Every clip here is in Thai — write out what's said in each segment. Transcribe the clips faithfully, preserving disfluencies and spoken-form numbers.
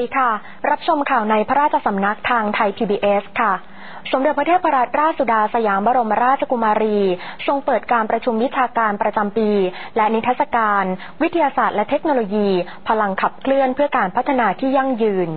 ดีค่ะรับชมข่าวในพระราชสำนักทางไทย พี บี เอส ค่ะสมเด็จพระเทพรัตนราชสุดาสยามบรมราชกุมารีทรงเปิดการประชุมวิชาการประจำปีและนิทรรศการวิทยาศาสตร์และเทคโนโลยีพลังขับเคลื่อนเพื่อการพัฒนาที่ยั่งยืน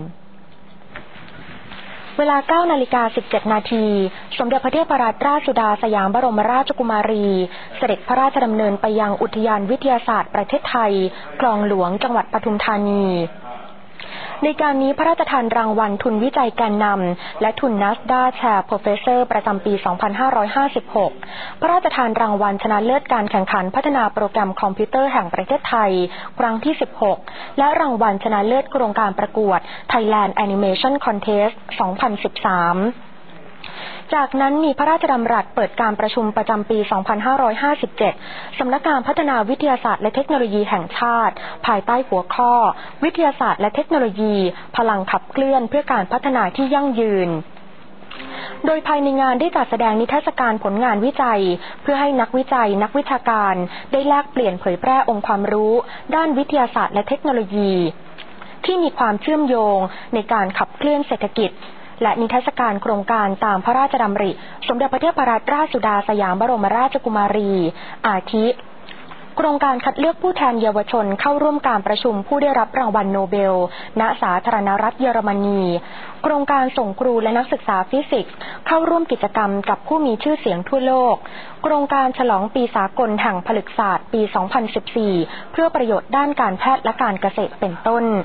เวลา เก้านาฬิกาสิบเจ็ดนาที สมเด็จพระเทพรัตนราชสุดาสยามบรมราชกุมารีเสด็จพระราชดำเนินไปยังอุทยานวิทยาศาสตร์ประเทศไทยคลองหลวงจังหวัดปทุมธานีในการนี้พระราชทานรางวัลทุนวิจัยแกนนำและทุน นัสดา Chair Professor ประจำปี สองพันห้าร้อยห้าสิบหก พระราชทานรางวัลชนะเลิศการแข่งขันพัฒนาโปรแกรมคอมพิวเตอร์แห่งประเทศไทยครั้งที่ สิบหก และรางวัลชนะเลิศโครงการประกวด Thailand Animation Contest สองพันสิบสามจากนั้นมีพระราชดำรัสเปิดการประชุมประจำปี สองพันห้าร้อยห้าสิบเจ็ด สำนักงานพัฒนาวิทยาศาสตร์และเทคโนโลยีแห่งชาติภายใต้หัวข้อวิทยาศาสตร์และเทคโนโลยีพลังขับเคลื่อนเพื่อการพัฒนาที่ยั่งยืนโดยภายในงานได้จัดแสดงนิทรรศการผลงานวิจัยเพื่อให้นักวิจัยนักวิชาการได้แลกเปลี่ยนเผยแพร่องค์ความรู้ด้านวิทยาศาสตร์และเทคโนโลยีที่มีความเชื่อมโยงในการขับเคลื่อนเศรษฐกิจและนิทรรศการโครงการตามพระราชดำริสมเด็จพระเทพรัตนราชสุดาสยามบรมราชกุมารีอาทิโครงการคัดเลือกผู้แทนเยาวชนเข้าร่วมการประชุมผู้ได้รับรางวัลโนเบลณสาธารณรัฐเยอรมนีโครงการส่งครูและนักศึกษาฟิสิกส์เข้าร่วมกิจกรรมกับผู้มีชื่อเสียงทั่วโลกโครงการฉลองปีสากลแห่งผลึกศาสตร์ปี สองพันสิบสี่ เพื่อประโยชน์ด้านการแพทย์และการเกษตรเป็นต้น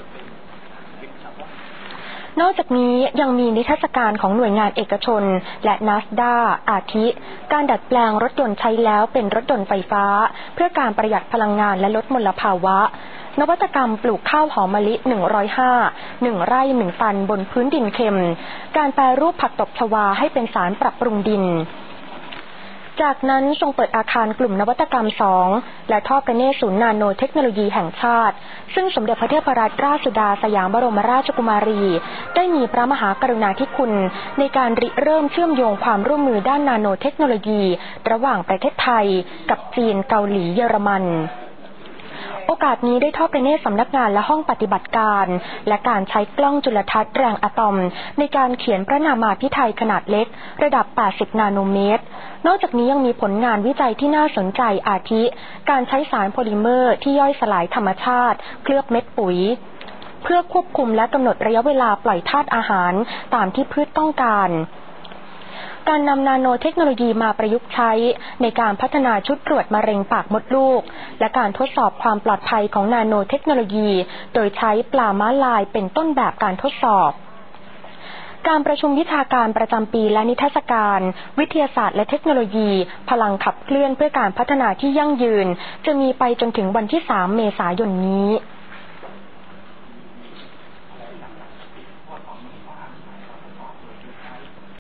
นอกจากนี้ยังมีนิทรรศการของหน่วยงานเอกชนและ นัสดา อาทิการดัดแปลงรถยนต์ใช้แล้วเป็นรถยนต์ไฟฟ้าเพื่อการประหยัดพลังงานและลดมลภาวะนวัตกรรมปลูกข้าวหอมมะลิหนึ่งร้อยห้า หนึ่งไร่หนึ่งตันบนพื้นดินเค็มการแปรรูปผักตบชวาให้เป็นสารปรับปรุงดินจากนั้นทรงเปิดอาคารกลุ่มนวัตกรรมสองและทอดพระเนตรศูนย์นาโนเทคโนโลยีแห่งชาติซึ่งสมเด็จพระเทพรัตนราชสุดาสยามบรมราชกุมารีได้มีพระมหากรุณาธิคุณในการริเริ่มเชื่อมโยงความร่วมมือด้านนาโนเทคโนโลยีระหว่างประเทศไทยกับจีนเกาหลีเยอรมันโอกาสนี้ได้ทอดพระเนตรสำนักงานและห้องปฏิบัติการและการใช้กล้องจุลทรรศน์แรงอะตอมในการเขียนพระนามาภิไธยขนาดเล็กระดับแปดสิบนาโนเมตรนอกจากนี้ยังมีผลงานวิจัยที่น่าสนใจอาทิการใช้สารโพลิเมอร์ที่ย่อยสลายธรรมชาติเคลือบเม็ดปุ๋ยเพื่อควบคุมและกำหนดระยะเวลาปล่อยธาตุอาหารตามที่พืชต้องการการนำนาโนเทคโนโลยีมาประยุกต์ใช้ในการพัฒนาชุดตรวจมะเร็งปากมดลูกและการทดสอบความปลอดภัยของนาโนเทคโนโลยีโดยใช้ปลาม้าลายเป็นต้นแบบการทดสอบการประชุมวิชาการประจำปีและนิทรรศการวิทยาศาสตร์และเทคโนโลยีพลังขับเคลื่อนเพื่อการพัฒนาที่ยั่งยืนจะมีไปจนถึงวันที่สามเมษายนนี้